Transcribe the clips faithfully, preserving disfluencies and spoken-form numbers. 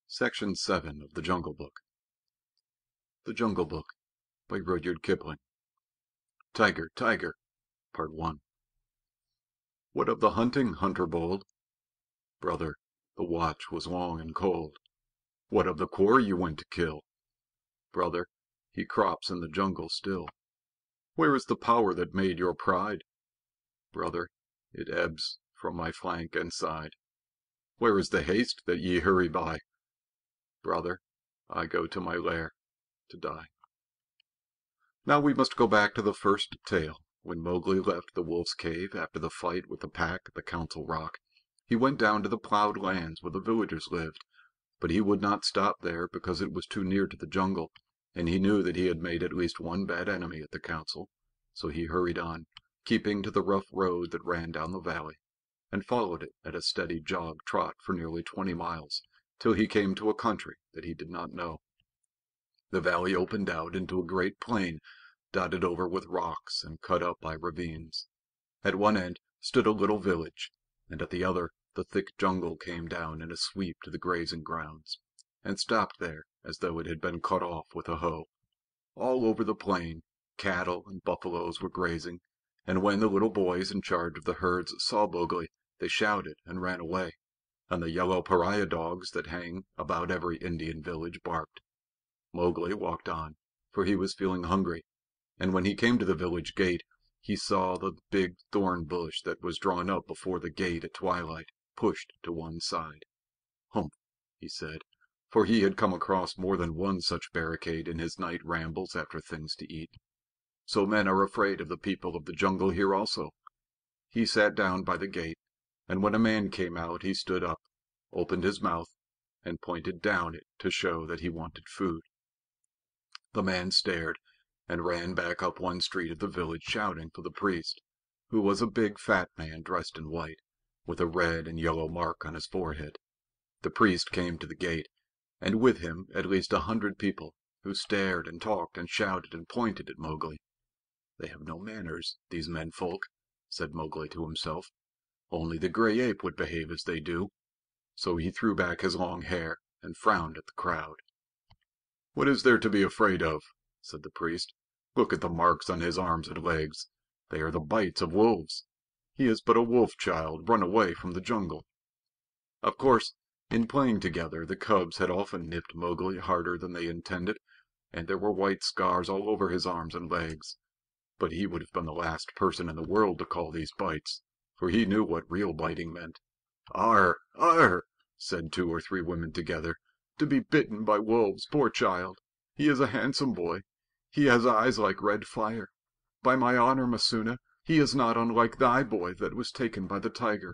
Section seven of the Jungle Book. The Jungle Book by Rudyard Kipling. Tiger, Tiger, Part one. What of the hunting, hunter bold? Brother, the watch was long and cold. What of the quarry you went to kill? Brother, he crops in the jungle still. Where is the power that made your pride? Brother, it ebbs from my flank and side. Where is the haste that ye hurry by? Brother, I go to my lair to die. Now we must go back to the first tale. When Mowgli left the wolf's cave after the fight with the pack at the Council Rock, he went down to the plowed lands where the villagers lived, but he would not stop there because it was too near to the jungle, and he knew that he had made at least one bad enemy at the council. So he hurried on, keeping to the rough road that ran down the valley, and followed it at a steady jog trot for nearly twenty miles, till he came to a country that he did not know. The valley opened out into a great plain, dotted over with rocks and cut up by ravines. At one end stood a little village, and at the other the thick jungle came down in a sweep to the grazing grounds, and stopped there as though it had been cut off with a hoe. All over the plain cattle and buffaloes were grazing, and when the little boys in charge of the herds saw Mowgli, they shouted and ran away, and the yellow pariah dogs that hang about every Indian village barked. Mowgli walked on, for he was feeling hungry, and when he came to the village gate, he saw the big thorn bush that was drawn up before the gate at twilight pushed to one side. "Humph!" he said, for he had come across more than one such barricade in his night rambles after things to eat. "So men are afraid of the people of the jungle here also." He sat down by the gate, and when a man came out he stood up, opened his mouth, and pointed down it to show that he wanted food. The man stared, and ran back up one street of the village shouting for the priest, who was a big fat man dressed in white, with a red and yellow mark on his forehead. The priest came to the gate, and with him at least a hundred people, who stared and talked and shouted and pointed at Mowgli. "They have no manners, these men folk," said Mowgli to himself. "Only the gray ape would behave as they do." So he threw back his long hair and frowned at the crowd. "What is there to be afraid of?" said the priest. "Look at the marks on his arms and legs. They are the bites of wolves. He is but a wolf child run away from the jungle." Of course, in playing together the cubs had often nipped Mowgli harder than they intended, and there were white scars all over his arms and legs. But he would have been the last person in the world to call these bites, for he knew what real biting meant. "Arr! Arr!" said two or three women together. "To be bitten by wolves, poor child! He is a handsome boy. He has eyes like red fire. By my honor, Messua, he is not unlike thy boy that was taken by the tiger."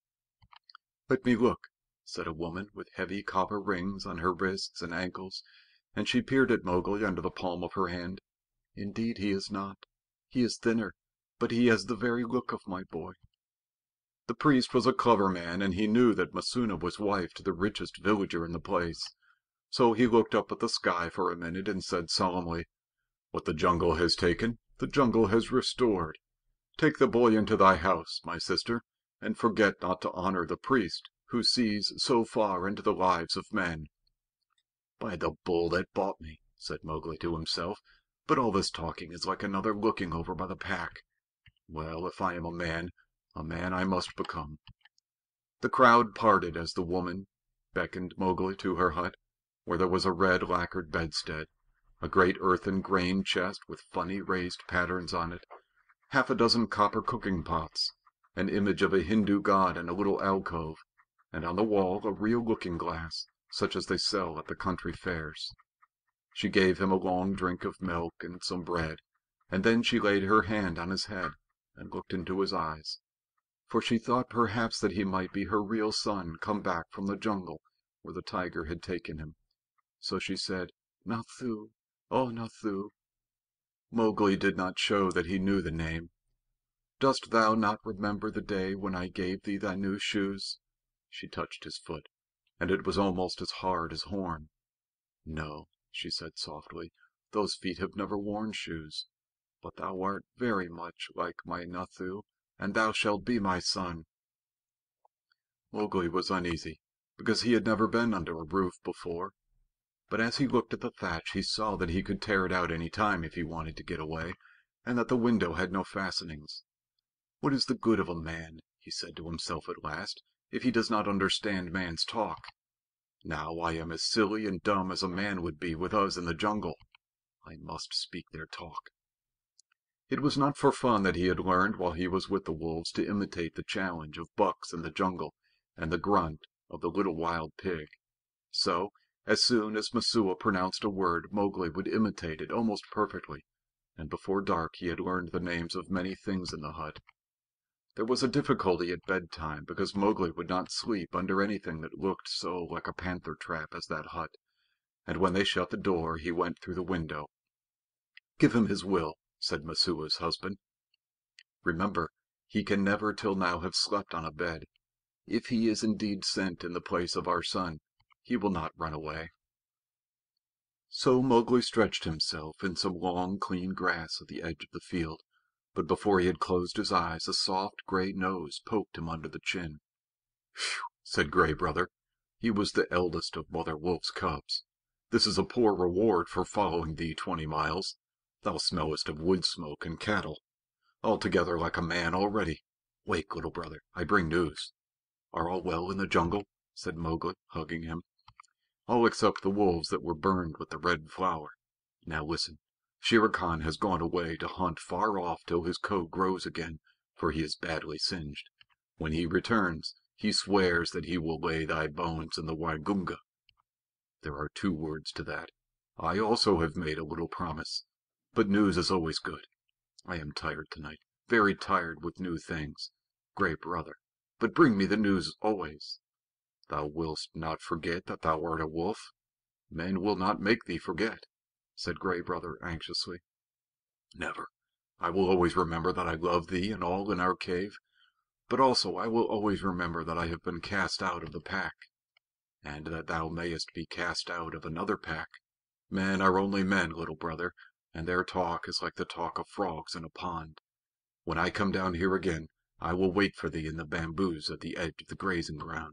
"Let me look," said a woman with heavy copper rings on her wrists and ankles, and she peered at Mowgli under the palm of her hand. "Indeed he is not. He is thinner, but he has the very look of my boy." The priest was a clever man, and he knew that Messua was wife to the richest villager in the place. So he looked up at the sky for a minute and said solemnly, "What the jungle has taken, the jungle has restored. Take the boy into thy house, my sister, and forget not to honor the priest who sees so far into the lives of men." "By the bull that bought me," said Mowgli to himself, "but all this talking is like another looking over by the pack. Well, if I am a man, a man I must become." The crowd parted as the woman beckoned Mowgli to her hut, where there was a red lacquered bedstead, a great earthen grain chest with funny raised patterns on it, half a dozen copper cooking pots, an image of a Hindu god in a little alcove, and on the wall a real looking glass, such as they sell at the country fairs. She gave him a long drink of milk and some bread, and then she laid her hand on his head and looked into his eyes, for she thought perhaps that he might be her real son come back from the jungle where the tiger had taken him. So she said, "Nathoo, oh Nathoo." Mowgli did not show that he knew the name. "Dost thou not remember the day when I gave thee thy new shoes?" She touched his foot, and it was almost as hard as horn. "No," she said softly, "those feet have never worn shoes. But thou art very much like my Nathoo, and thou shalt be my son." Mowgli was uneasy, because he had never been under a roof before. But as he looked at the thatch he saw that he could tear it out any time if he wanted to get away, and that the window had no fastenings. "What is the good of a man," he said to himself at last, "if he does not understand man's talk? Now I am as silly and dumb as a man would be with us in the jungle. I must speak their talk." It was not for fun that he had learned while he was with the wolves to imitate the challenge of bucks in the jungle and the grunt of the little wild pig. So, as soon as Messua pronounced a word, Mowgli would imitate it almost perfectly, and before dark he had learned the names of many things in the hut. There was a difficulty at bedtime, because Mowgli would not sleep under anything that looked so like a panther trap as that hut, and when they shut the door he went through the window. "Give him his will," said Messua's husband. "Remember, he can never till now have slept on a bed. If he is indeed sent in the place of our son, he will not run away." So Mowgli stretched himself in some long, clean grass at the edge of the field, but before he had closed his eyes a soft gray nose poked him under the chin. "Phew!" said Gray Brother. He was the eldest of Mother Wolf's cubs. "This is a poor reward for following thee twenty miles. Thou smellest of wood smoke and cattle. Altogether like a man already. Wake, little brother, I bring news." "Are all well in the jungle?" said Mowgli, hugging him. "All except the wolves that were burned with the red flower. Now listen. Shere Khan has gone away to hunt far off till his coat grows again, for he is badly singed. When he returns, he swears that he will lay thy bones in the Waingunga. There are two words to that. I also have made a little promise. But news is always good. I am tired tonight, very tired with new things. Gray Brother, but bring me the news always. Thou wilt not forget that thou art a wolf? Men will not make thee forget," said Gray Brother anxiously. "Never. I will always remember that I love thee and all in our cave, but also I will always remember that I have been cast out of the pack, and that thou mayest be cast out of another pack. Men are only men, little brother, and their talk is like the talk of frogs in a pond. When I come down here again, I will wait for thee in the bamboos at the edge of the grazing ground."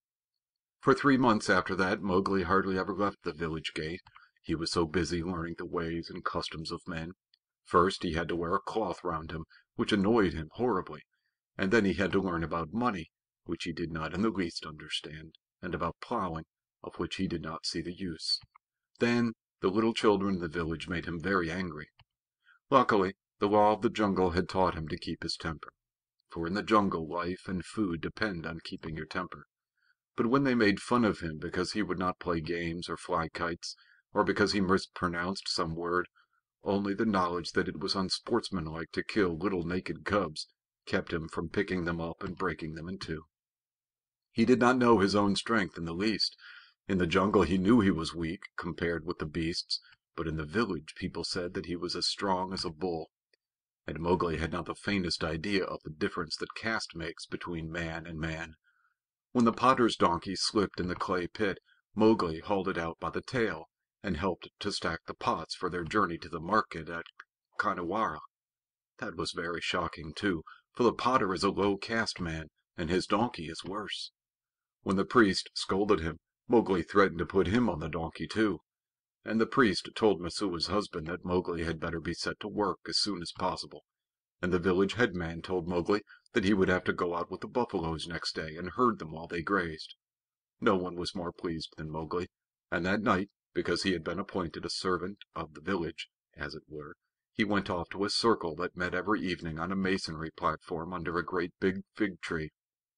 For three months after that Mowgli hardly ever left the village gate. He was so busy learning the ways and customs of men. First he had to wear a cloth round him, which annoyed him horribly, and then he had to learn about money, which he did not in the least understand, and about plowing, of which he did not see the use. Then the little children in the village made him very angry. Luckily, the law of the jungle had taught him to keep his temper, for in the jungle life and food depend on keeping your temper. But when they made fun of him because he would not play games or fly kites, or because he mispronounced some word, only the knowledge that it was unsportsmanlike to kill little naked cubs kept him from picking them up and breaking them in two. He did not know his own strength in the least. In the jungle he knew he was weak compared with the beasts, but in the village people said that he was as strong as a bull. And Mowgli had not the faintest idea of the difference that caste makes between man and man. When the potter's donkey slipped in the clay pit, Mowgli hauled it out by the tail, and helped to stack the pots for their journey to the market at Khanhiwara. That was very shocking, too, for the potter is a low caste man, and his donkey is worse. When the priest scolded him, Mowgli threatened to put him on the donkey too, and the priest told Messua's husband that Mowgli had better be set to work as soon as possible, and the village headman told Mowgli that he would have to go out with the buffaloes next day and herd them while they grazed. No one was more pleased than Mowgli, and that night, because he had been appointed a servant of the village, as it were, he went off to a circle that met every evening on a masonry platform under a great big fig tree.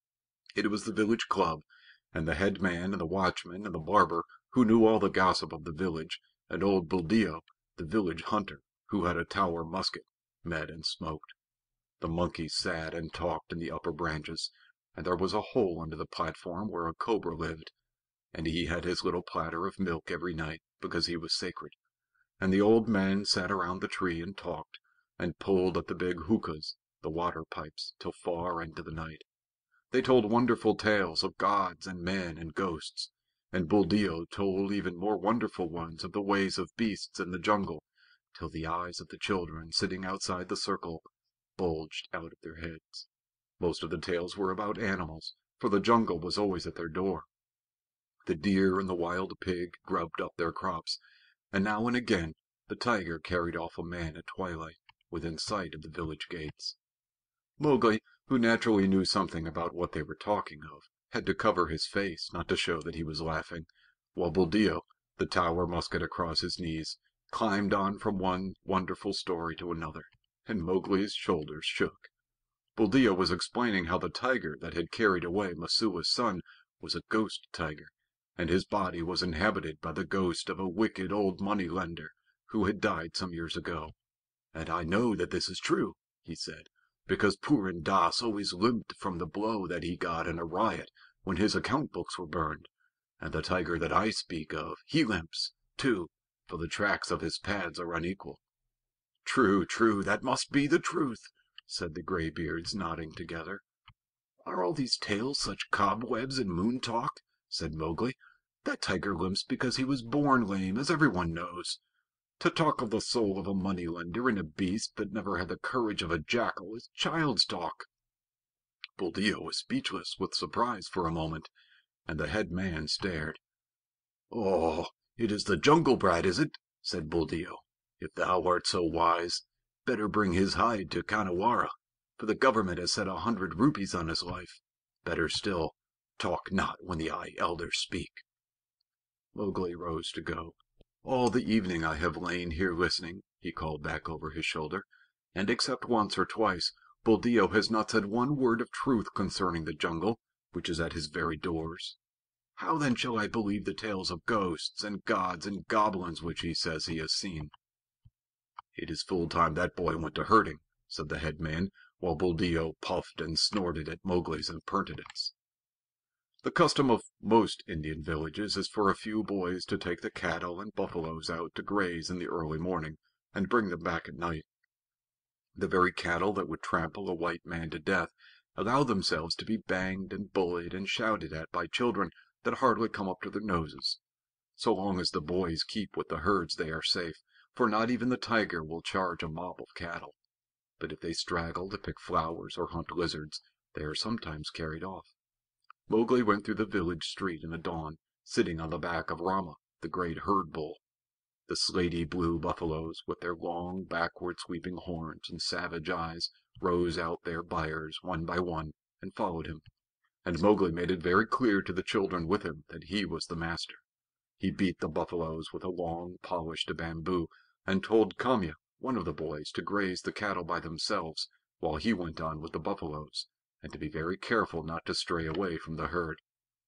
It was the village club, and the headman and the watchman and the barber, who knew all the gossip of the village, and old Buldeo, the village hunter, who had a Tower musket, met and smoked. The monkeys sat and talked in the upper branches, and there was a hole under the platform where a cobra lived, and he had his little platter of milk every night, because he was sacred. And the old men sat around the tree and talked, and pulled at the big hookahs, the water pipes, till far into the night. They told wonderful tales of gods and men and ghosts, and Buldeo told even more wonderful ones of the ways of beasts in the jungle, till the eyes of the children sitting outside the circle bulged out of their heads. Most of the tales were about animals, for the jungle was always at their door. The deer and the wild pig grubbed up their crops, and now and again the tiger carried off a man at twilight, within sight of the village gates. Mowgli, who naturally knew something about what they were talking of, had to cover his face not to show that he was laughing, while Buldeo, the tower musket across his knees, climbed on from one wonderful story to another, and Mowgli's shoulders shook. Buldeo was explaining how the tiger that had carried away Messua's son was a ghost tiger, and his body was inhabited by the ghost of a wicked old money lender who had died some years ago. "And I know that this is true," he said, "because Purun Dass always limped from the blow that he got in a riot when his account books were burned. And the tiger that I speak of, he limps, too, for the tracks of his pads are unequal." "True, true, that must be the truth," said the graybeards, nodding together. "Are all these tales such cobwebs and moon talk?" said Mowgli. "That tiger limps because he was born lame, as everyone knows. To talk of the soul of a money lender in a beast that never had the courage of a jackal is child's talk." Buldeo was speechless with surprise for a moment, and the head man stared. "Oh, it is the jungle brat, is it?" said Buldeo. "If thou art so wise, better bring his hide to Khanhiwara, for the government has set a hundred rupees on his life. Better still, talk not when the Eye Elders speak." Mowgli rose to go. "All the evening I have lain here listening," he called back over his shoulder, "and except once or twice, Buldeo has not said one word of truth concerning the jungle, which is at his very doors. How then shall I believe the tales of ghosts and gods and goblins which he says he has seen?" "It is full time that boy went to herding," said the head man, while Buldeo puffed and snorted at Mowgli's impertinence. The custom of most Indian villages is for a few boys to take the cattle and buffaloes out to graze in the early morning, and bring them back at night. The very cattle that would trample a white man to death allow themselves to be banged and bullied and shouted at by children that hardly come up to their noses. So long as the boys keep with the herds they are safe, for not even the tiger will charge a mob of cattle. But if they straggle to pick flowers or hunt lizards, they are sometimes carried off. Mowgli went through the village street in the dawn, sitting on the back of Rama, the great herd bull. The slaty blue buffaloes, with their long, backward sweeping horns and savage eyes, rose out their byres one by one and followed him, and Mowgli made it very clear to the children with him that he was the master. He beat the buffaloes with a long, polished bamboo, and told Kamya, one of the boys, to graze the cattle by themselves while he went on with the buffaloes, and to be very careful not to stray away from the herd.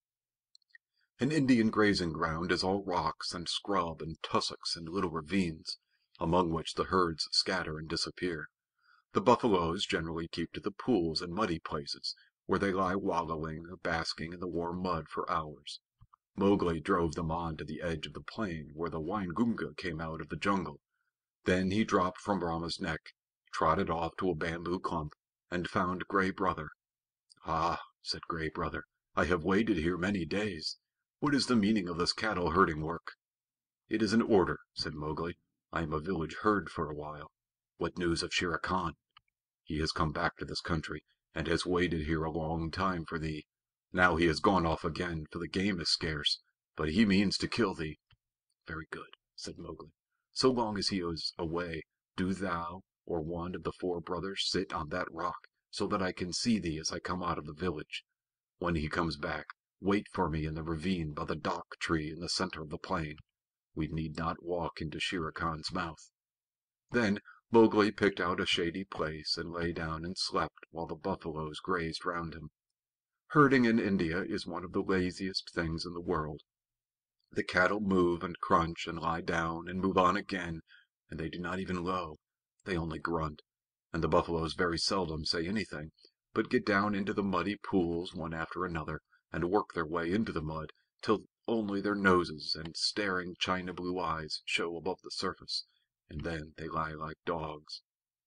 An Indian grazing ground is all rocks and scrub and tussocks and little ravines, among which the herds scatter and disappear. The buffaloes generally keep to the pools and muddy places, where they lie wallowing or basking in the warm mud for hours. Mowgli drove them on to the edge of the plain where the Waingunga came out of the jungle. Then he dropped from Rama's neck, trotted off to a bamboo clump, and found Gray Brother. "Ah," said Gray Brother, "I have waited here many days. What is the meaning of this cattle herding work?" "It is an order," said Mowgli. "I am a village herd for a while. What news of Shere Khan?" "He has come back to this country, and has waited here a long time for thee. Now he has gone off again, for the game is scarce, but he means to kill thee." "Very good," said Mowgli. "So long as he is away, do thou or one of the four brothers sit on that rock, so that I can see thee as I come out of the village. When he comes back, wait for me in the ravine by the dock tree in the center of the plain. We need not walk into Shere Khan's mouth." Then Mowgli picked out a shady place and lay down and slept while the buffaloes grazed round him. Herding in India is one of the laziest things in the world. The cattle move and crunch and lie down and move on again, and they do not even low. They only grunt, and the buffaloes very seldom say anything, but get down into the muddy pools one after another, and work their way into the mud till only their noses and staring china blue eyes show above the surface, and then they lie like dogs.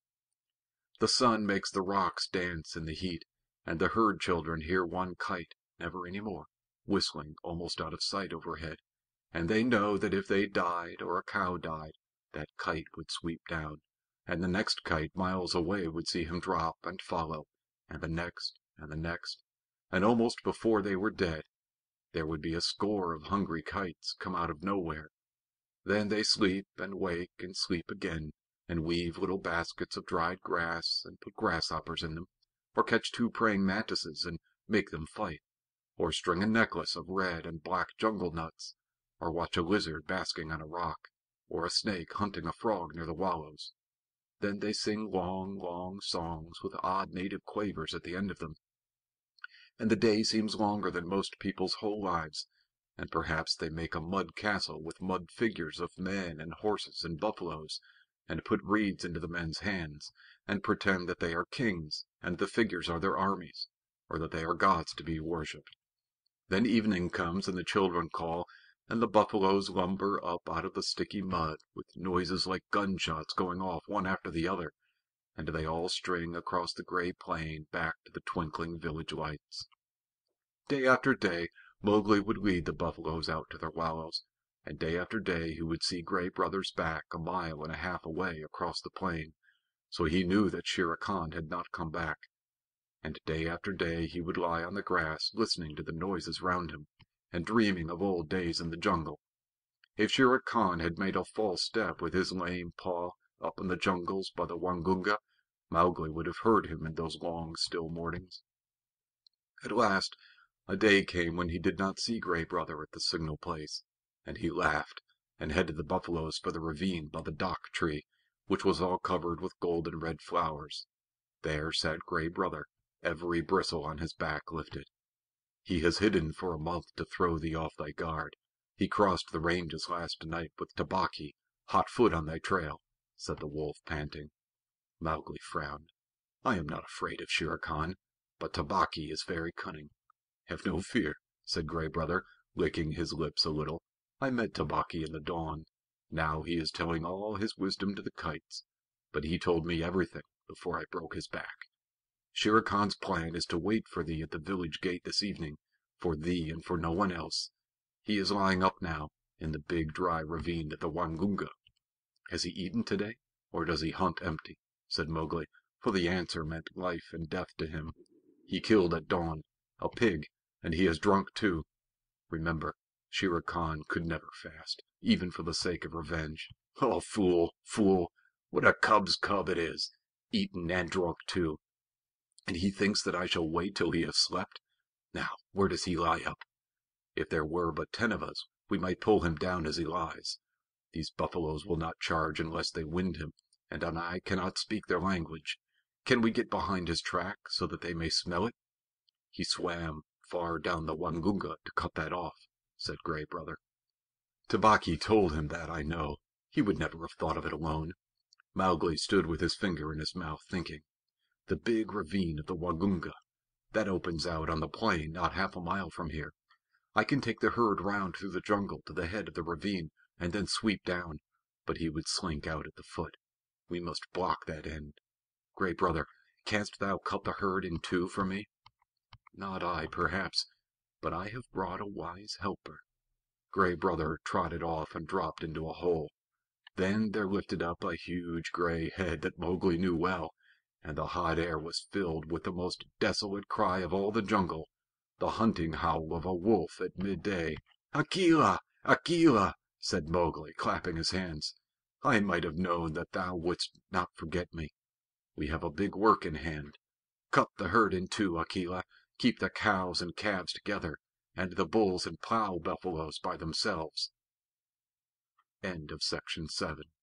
The sun makes the rocks dance in the heat, and the herd children hear one kite, never any more, whistling almost out of sight overhead, and they know that if they died or a cow died, that kite would sweep down, and the next kite miles away would see him drop and follow, and the next and the next, and almost before they were dead there would be a score of hungry kites come out of nowhere. Then they sleep and wake and sleep again, and weave little baskets of dried grass and put grasshoppers in them, or catch two praying mantises and make them fight, or string a necklace of red and black jungle nuts, or watch a lizard basking on a rock, or a snake hunting a frog near the wallows. Then they sing long, long songs with odd native quavers at the end of them, and the day seems longer than most people's whole lives, and perhaps they make a mud castle with mud figures of men and horses and buffaloes, and put reeds into the men's hands, and pretend that they are kings, and the figures are their armies, or that they are gods to be worshipped. Then evening comes, and the children call, and the buffaloes lumber up out of the sticky mud, with noises like gunshots going off one after the other, and they all string across the gray plain back to the twinkling village lights. Day after day Mowgli would lead the buffaloes out to their wallows, and day after day he would see Gray Brother's back a mile and a half away across the plain, so he knew that Shere Khan had not come back. And day after day he would lie on the grass listening to the noises round him, and dreaming of old days in the jungle. If Shere Khan had made a false step with his lame paw up in the jungles by the Waingunga, Mowgli would have heard him in those long still mornings. At last a day came when he did not see Gray Brother at the signal place, and he laughed, and headed the buffaloes for the ravine by the dock tree, which was all covered with golden red flowers. There sat Gray Brother, every bristle on his back lifted. "He has hidden for a month to throw thee off thy guard. He crossed the ranges last night with Tabaqui, hot foot on thy trail," said the wolf, panting. Mowgli frowned. "I am not afraid of Shere Khan, but Tabaqui is very cunning." "Have no fear," said Gray Brother, licking his lips a little. "I met Tabaqui in the dawn. Now he is telling all his wisdom to the kites, but he told me everything before I broke his back. Shere Khan's plan is to wait for thee at the village gate this evening, for thee and for no one else. He is lying up now in the big dry ravine at the Waingunga." "Has he eaten today, or does he hunt empty?" said Mowgli, for the answer meant life and death to him. "He killed at dawn a pig, and he has drunk too. Remember, Shere Khan could never fast, even for the sake of revenge. Oh, fool, fool! What a cub's cub it is! Eaten and drunk too! And he thinks that I shall wait till he has slept. Now, where does he lie up? If there were but ten of us, we might pull him down as he lies. These buffaloes will not charge unless they wind him, and I cannot speak their language. Can we get behind his track so that they may smell it?" "He swam far down the Waingunga to cut that off," said Gray Brother. "Tabaqui told him that, I know. He would never have thought of it alone." Mowgli stood with his finger in his mouth, thinking. "The big ravine of the Waingunga. That opens out on the plain not half a mile from here. I can take the herd round through the jungle to the head of the ravine, and then sweep down, but he would slink out at the foot. We must block that end. Gray Brother, canst thou cut the herd in two for me?" "Not I, perhaps, but I have brought a wise helper." Gray Brother trotted off and dropped into a hole. Then there lifted up a huge gray head that Mowgli knew well, and the hot air was filled with the most desolate cry of all the jungle, the hunting howl of a wolf at midday. "Akela! Akela!" said Mowgli, clapping his hands. "I might have known that thou wouldst not forget me. We have a big work in hand. Cut the herd in two, Akela. Keep the cows and calves together, and the bulls and plow buffaloes by themselves." End of section seven.